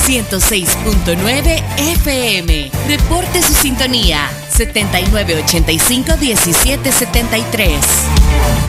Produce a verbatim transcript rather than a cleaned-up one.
ciento seis punto nueve F M. Reporte su sintonía setenta y nueve ochenta y cinco diecisiete setenta y tres.